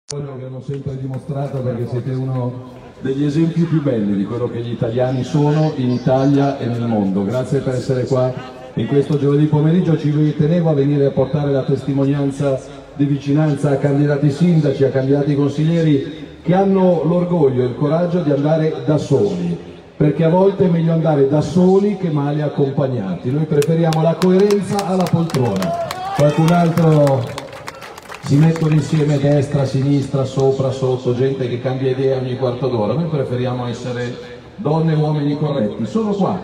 Abbiamo sempre dimostrato, perché siete uno degli esempi più belli di quello che gli italiani sono in Italia e nel mondo. Grazie per essere qua in questo giovedì pomeriggio. Ci tenevo a venire a portare la testimonianza di vicinanza a candidati sindaci, a candidati consiglieri che hanno l'orgoglio e il coraggio di andare da soli, perché a volte è meglio andare da soli che male accompagnati. Noi preferiamo la coerenza alla poltrona. Qualcun altro si mettono insieme destra, sinistra, sopra, sotto, gente che cambia idea ogni quarto d'ora. Noi preferiamo essere donne e uomini corretti. Sono qua,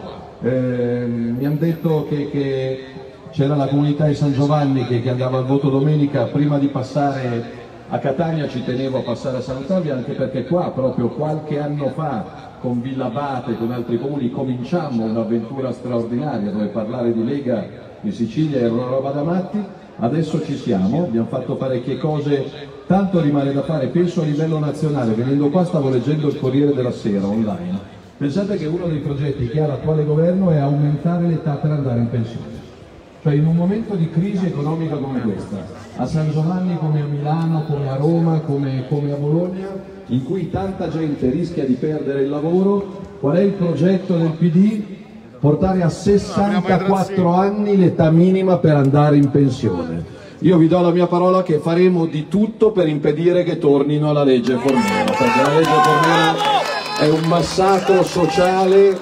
mi hanno detto che c'era la comunità di San Giovanni che andava al voto domenica. Prima di passare a Catania ci tenevo a passare a salutarvi, anche perché qua proprio qualche anno fa con Villa Abate e con altri comuni cominciammo un'avventura straordinaria dove parlare di Lega in Sicilia era una roba da matti. Adesso ci siamo, abbiamo fatto parecchie cose, tanto rimane da fare, penso a livello nazionale. Venendo qua stavo leggendo il Corriere della Sera online. Pensate che uno dei progetti che ha l'attuale governo è aumentare l'età per andare in pensione. Cioè in un momento di crisi economica come questa, a San Giovanni come a Milano, come a Roma, come a Bologna, in cui tanta gente rischia di perdere il lavoro, qual è il progetto del PD? Portare a 64 anni l'età minima per andare in pensione. Io vi do la mia parola che faremo di tutto per impedire che tornino alla legge Fornero, perché la legge Fornero è un massacro sociale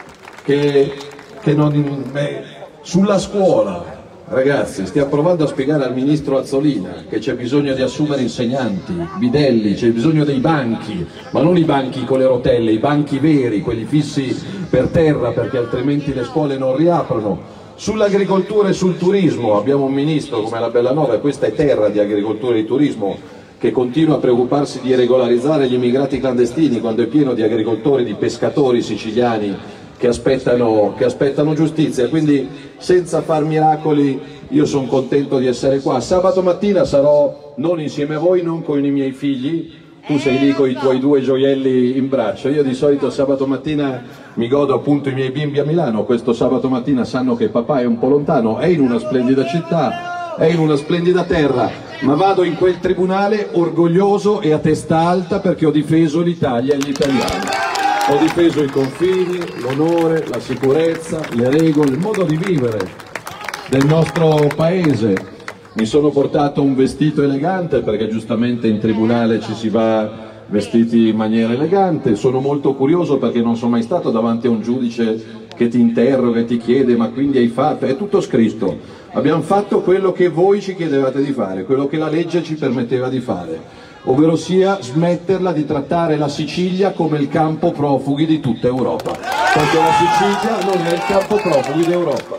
che non... sulla scuola. Ragazzi, stiamo provando a spiegare al ministro Azzolina che c'è bisogno di assumere insegnanti, bidelli, c'è bisogno dei banchi, ma non i banchi con le rotelle, i banchi veri, quelli fissi per terra, perché altrimenti le scuole non riaprono. Sull'agricoltura e sul turismo abbiamo un ministro come la Bellanova, e questa è terra di agricoltura e di turismo, che continua a preoccuparsi di regolarizzare gli immigrati clandestini quando è pieno di agricoltori, di pescatori siciliani che aspettano giustizia. Quindi senza far miracoli io sono contento di essere qua. Sabato mattina sarò non insieme a voi, non con i miei figli, tu sei lì con i tuoi 2 gioielli in braccio. Io di solito sabato mattina mi godo appunto i miei bimbi a Milano. Questo sabato mattina sanno che papà è un po' lontano, è in una splendida città, è in una splendida terra, ma vado in quel tribunale orgoglioso e a testa alta perché ho difeso l'Italia e gli italiani. Ho difeso i confini, l'onore, la sicurezza, le regole, il modo di vivere del nostro paese. Mi sono portato un vestito elegante perché giustamente in tribunale ci si va vestiti in maniera elegante. Sono molto curioso perché non sono mai stato davanti a un giudice che ti interroga e ti chiede ma quindi hai fatto? È tutto scritto. Abbiamo fatto quello che voi ci chiedevate di fare, quello che la legge ci permetteva di fare, ovvero sia smetterla di trattare la Sicilia come il campo profughi di tutta Europa, perché la Sicilia non è il campo profughi d'Europa.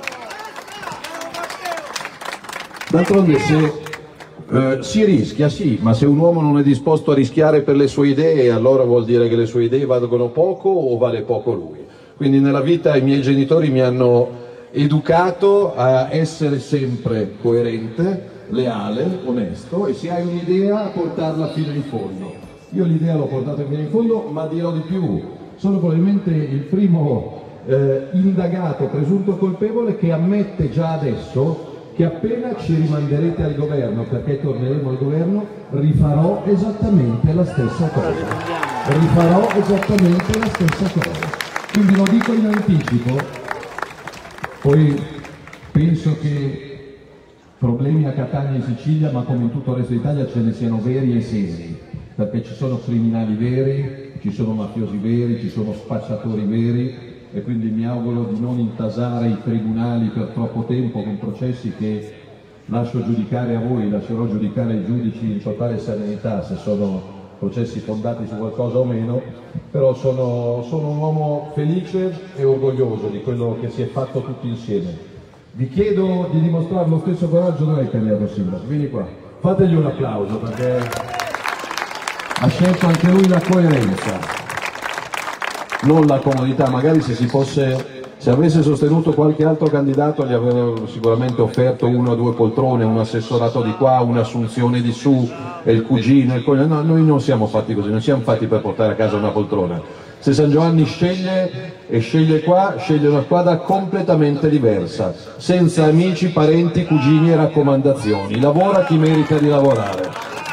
D'altronde si rischia, sì, ma se un uomo non è disposto a rischiare per le sue idee, allora vuol dire che le sue idee valgono poco o vale poco lui. Quindi nella vita i miei genitori mi hanno educato a essere sempre coerente, leale, onesto, e se hai un'idea portarla fino in fondo. Io l'idea l'ho portata fino in fondo, ma dirò di più, sono probabilmente il primo indagato presunto colpevole che ammette già adesso che appena ci rimanderete al governo, perché torneremo al governo, rifarò esattamente la stessa cosa. Rifarò esattamente la stessa cosa. Quindi lo dico in anticipo, poi penso che problemi a Catania e in Sicilia, ma come in tutto il resto d'Italia, ce ne siano veri e seri, perché ci sono criminali veri, ci sono mafiosi veri, ci sono spacciatori veri, e quindi mi auguro di non intasare i tribunali per troppo tempo con processi che lascio giudicare a voi, lascerò giudicare ai giudici in totale serenità se sono processi fondati su qualcosa o meno, però sono un uomo felice e orgoglioso di quello che si è fatto tutti insieme. Vi chiedo di dimostrare lo stesso coraggio. Dov'è il candidato sindaco? Vieni qua, fategli un applauso perché ha scelto anche lui la coerenza, non la comodità. Magari se avesse sostenuto qualche altro candidato gli avrebbero sicuramente offerto 1 o 2 poltrone, un assessorato di qua, un'assunzione di su, e il cugino, no, noi non siamo fatti così, non siamo fatti per portare a casa una poltrona. Se San Giovanni sceglie e sceglie qua, sceglie una squadra completamente diversa, senza amici, parenti, cugini e raccomandazioni. Lavora chi merita di lavorare.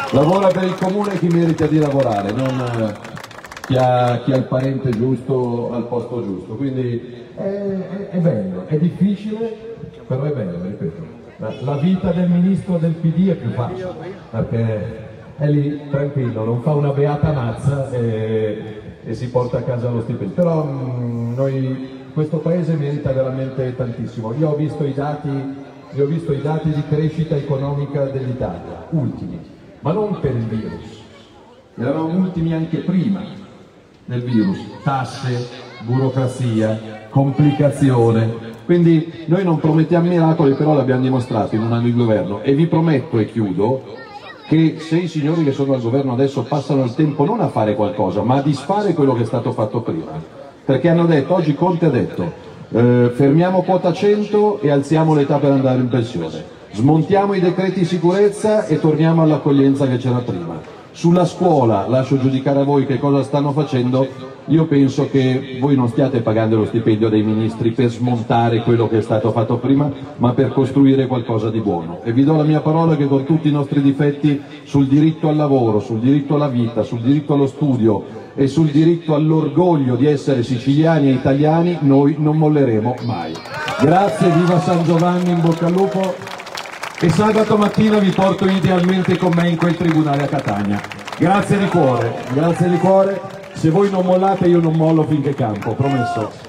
lavora per il comune chi merita di lavorare, non chi ha il parente giusto al posto giusto. Quindi è bello, è difficile, però è bello, ripeto. La vita del ministro del PD è più facile, perché è lì tranquillo, non fa una beata mazza e si porta a casa lo stipendio. Però questo paese merita veramente tantissimo. Io ho visto i dati di crescita economica dell'Italia, ultimi, ma non per il virus, erano ultimi anche prima del virus, tasse, burocrazia, complicazione. Quindi noi non promettiamo miracoli, però l'abbiamo dimostrato in un anno di governo, e vi prometto, e chiudo, che se i signori che sono al governo adesso passano il tempo non a fare qualcosa, ma a disfare quello che è stato fatto prima, perché hanno detto, oggi Conte ha detto, fermiamo quota 100 e alziamo l'età per andare in pensione, smontiamo i decreti sicurezza e torniamo all'accoglienza che c'era prima. Sulla scuola, lascio giudicare a voi che cosa stanno facendo, io penso che voi non stiate pagando lo stipendio dei ministri per smontare quello che è stato fatto prima, ma per costruire qualcosa di buono. E vi do la mia parola che con tutti i nostri difetti sul diritto al lavoro, sul diritto alla vita, sul diritto allo studio e sul diritto all'orgoglio di essere siciliani e italiani, noi non molleremo mai. Grazie, viva San Giovanni, in bocca al lupo. E sabato mattina vi porto idealmente con me in quel tribunale a Catania. Grazie di cuore, se voi non mollate io non mollo finché campo, promesso.